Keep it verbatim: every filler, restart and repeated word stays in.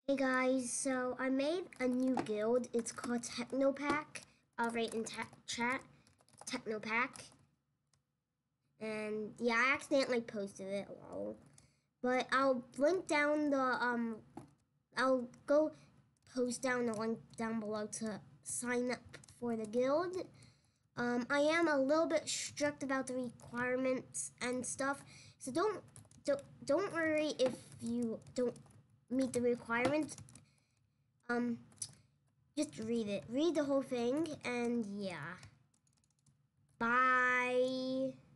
Hey guys, so I made a new guild. It's called Technopack. I'll write in chat, Technopack. And yeah, I accidentally posted it, lol. But I'll link down the, um, I'll go post down the link down below to sign up for the guild. Um, I am a little bit strict about the requirements and stuff, so don't, don't, don't worry if you don't meet the requirements. Um, just read it. Read the whole thing, and yeah. Bye.